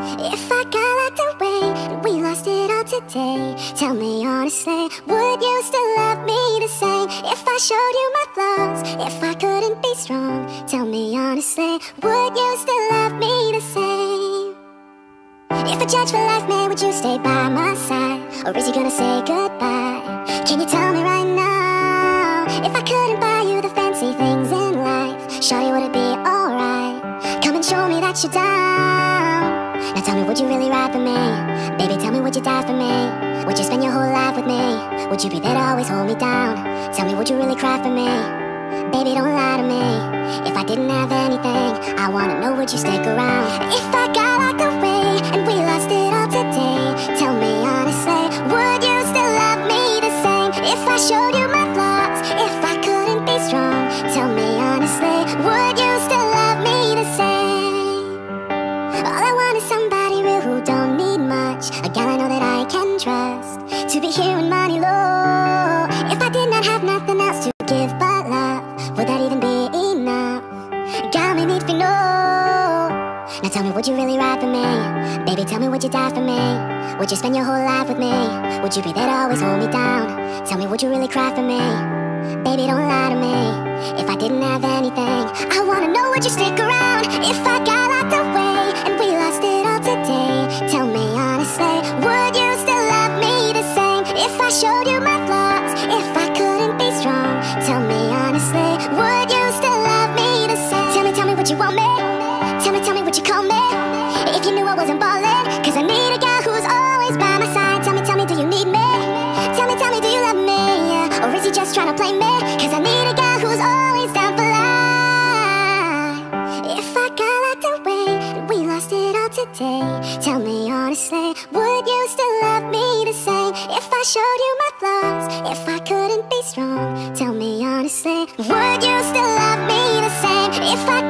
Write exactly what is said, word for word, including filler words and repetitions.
If I got locked away and we lost it all today, tell me honestly, would you still love me the same? If I showed you my flaws, if I couldn't be strong, tell me honestly, would you still love me the same? If I judge for life, man, would you stay by my side? Or is he gonna say goodbye? Can you tell me right now? If I couldn't buy you the fancy things in life, shawty, would it be alright? Come and show me that you're down. Now tell me, would you really ride for me? Baby, tell me, would you die for me? Would you spend your whole life with me? Would you be there to always hold me down? Tell me, would you really cry for me? Baby, don't lie to me. If I didn't have anything, I wanna know, would you stick around? If I got locked away and we lost it all today, tell me honestly, would you still love me the same? If I showed you my flaws, if I couldn't be strong, tell me honestly, would you still love me the same? All I want is somebody real who don't need much, a gal I know that I can trust, to be here when money low. If I did not have nothing else to give but love, would that even be enough? Got me need to know. Now tell me, would you really ride for me? Baby, tell me, would you die for me? Would you spend your whole life with me? Would you be there to always hold me down? Tell me, would you really cry for me? Baby, don't lie to me. If I didn't have anything, I wanna know, would you stick around? If I got locked away and we lost it all today, tell me honestly, would you still love me the same? If I showed you my flaws, if I couldn't be strong, tell me honestly, would you still love me the same? Tell me, tell me, would you want me? Tell me, tell me, would you call me? If you knew I wasn't ballin', cause I need a guy who's always by my side. Tell me, tell me, do you need me? Tell me, tell me, do you love me? Yeah. Or is he just trying to play me? Cause I need a guy who's always down for life. If I got locked away and we lost it all today, tell me honestly, would you still love me the same? If I showed you my flaws, if I couldn't be strong, tell me honestly, would you still love me the same? If I